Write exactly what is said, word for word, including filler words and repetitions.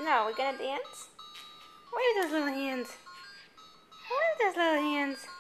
No, we're gonna dance? Where are those little hands? Where are those little hands?